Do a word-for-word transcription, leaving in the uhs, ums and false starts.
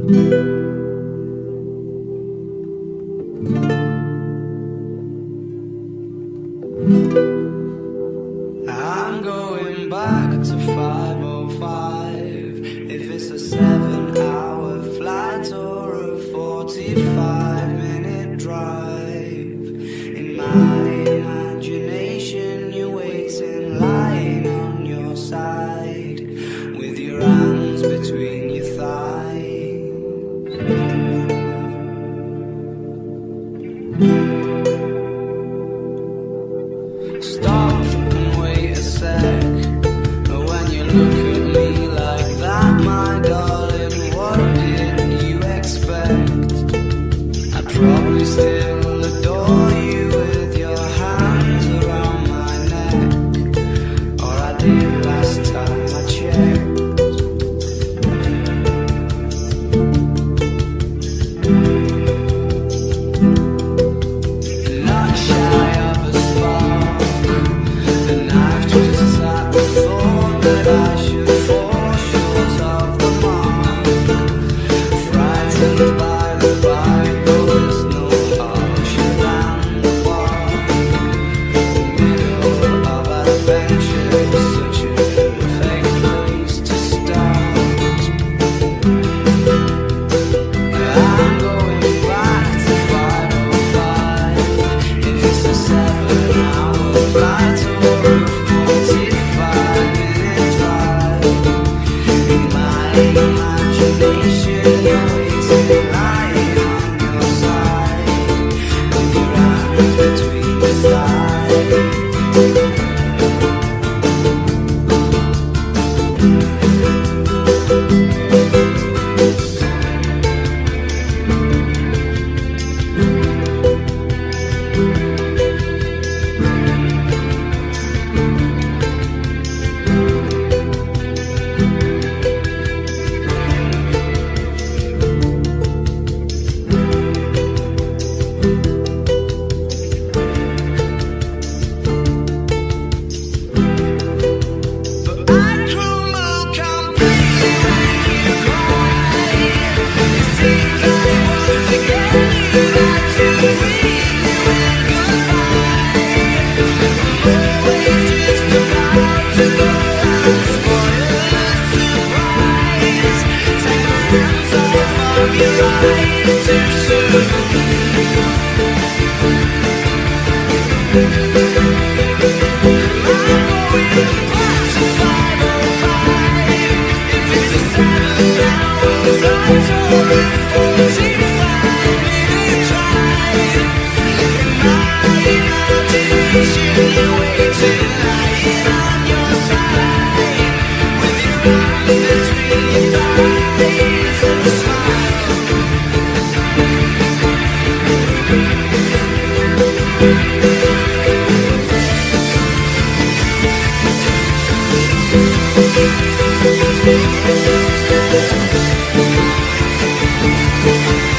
I'm going back to five oh five. If it's a seven hour flight or a forty-five minute drive, in my imagination you're waiting, lying on your side, with your hands between your thighs. Stop and wait a sec. When you look at me like that, my darling, what did you expect? I'd probably still adore you with your hands around my neck, or I did last time I checked. Not shy of a spark, the knife twists at the thought that I should fall short of the mark. Frightened by the Bible, there's no harsher than the walk. The middle of adventure is such a perfect place to start. I'm going back to five oh five. If it's a seven hour flight or a forty-five minute drive, in my imagination you're waiting, lying on your side, with your hands between your thighs. But I crumble completely when you cry. It seems like once again you had to leave when goodbye. I'm always just about to go and spoil the surprise. Take my hands off of your eyes too soon. Thank you.